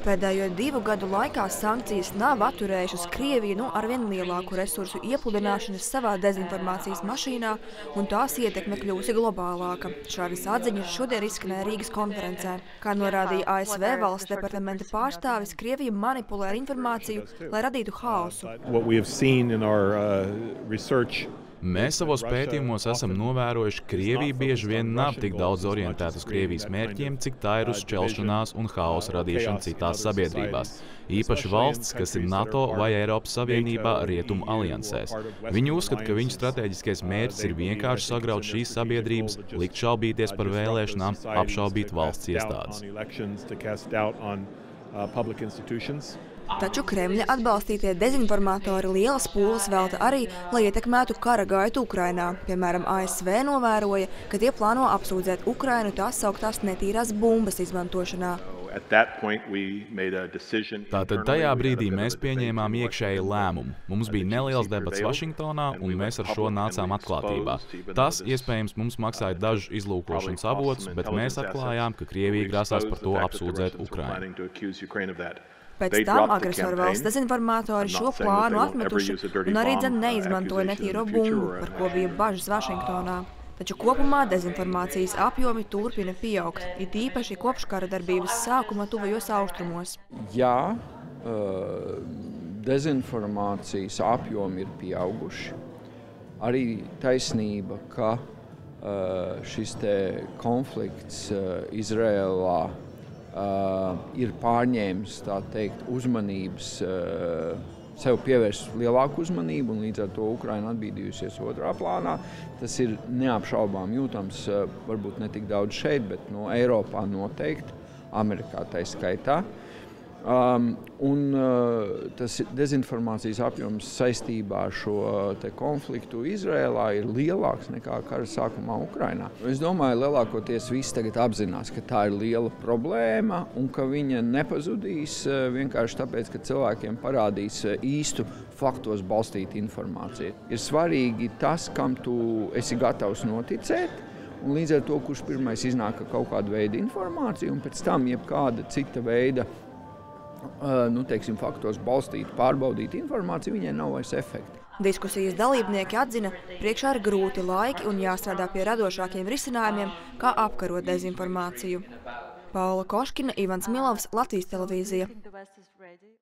Pēdējo 2 gadu laikā sankcijas nav atturējušas Krieviju no arvien lielāku resursu iepludināšanas savā dezinformācijas mašīnā, un tās ietekme kļūsi globālāka. Šādas atziņas šodien izskanēja Rīgas konferencē. Kā norādīja ASV valsts departamenta pārstāvis, Krievija manipulē ar informāciju, lai radītu haosu. Mēs savos pētījumos esam novērojuši, ka Krievija bieži vien nav tik daudz orientēta uz Krievijas mērķiem, cik tā ir uz šķelšanās un haosa radīšanu citās sabiedrībās. Īpaši valstis, kas ir NATO vai Eiropas Savienībā rietumu aliansēs. Viņi uzskata, ka viņu stratēģiskais mērķis ir vienkārši sagraut šīs sabiedrības, likt šaubīties par vēlēšanām, apšaubīt valsts iestādes. Taču Kremļa atbalstītie dezinformatori lielas pūles velta arī, lai ietekmētu kara gaitu Ukrainā. Piemēram, ASV novēroja, ka tie plāno apsūdzēt Ukrainu tās sauktās netīrās bumbas izmantošanā. Tātad tajā brīdī mēs pieņēmām iekšēju lēmumu. Mums bija neliels debats Vašingtonā, un mēs ar šo nācām atklātībā. Tas, iespējams, mums maksāja dažus izlūkošanas avotus, bet mēs atklājām, ka Krievija grasās par to apsūdzēt Ukrainu. Pēc tam agresoru valsts dezinformatori šo plānu atmetuši un arī neizmantoja netīro bumbu, par ko bija bažas Vašingtonā. Taču kopumā dezinformācijas apjomi turpina pieaugt, it īpaši kopš kara darbības sākuma tuvajos austrumos. Jā, dezinformācijas apjomi ir pieauguši. Arī taisnība, ka šis te konflikts Izrēlā ir pārņēmis, tā teikt, uzmanības, sev pievērst lielāku uzmanību, un līdz ar to Ukraina atbīdījusies otrā plānā. Tas ir neapšaubām jūtams, varbūt ne tik daudz šeit, bet no Eiropā noteikti, Amerikā tai skaitā. Tas dezinformācijas apjoms saistībā ar šo te konfliktu Izrēlā ir lielāks nekā kara sākumā Ukrainā. Es domāju, lielākoties visi tagad apzinās, ka tā ir liela problēma un ka viņa nepazudīs vienkārši tāpēc, ka cilvēkiem parādīs īstu faktos balstītu informāciju. Ir svarīgi tas, kam tu esi gatavs noticēt, un līdz ar to, kurš pirmais iznāk ar kaut kādu veidu informāciju, un pēc tam jebkāda cita veida teiksim, faktos balstīt, pārbaudīt informāciju, viņai nav vairs efekti. Diskusijas dalībnieki atzina, priekšā ir grūti laiki un jāstrādā pie radošākiem risinājumiem, kā apkarot dezinformāciju. Paula Koškina, Ivans Milovs, Latvijas televīzija.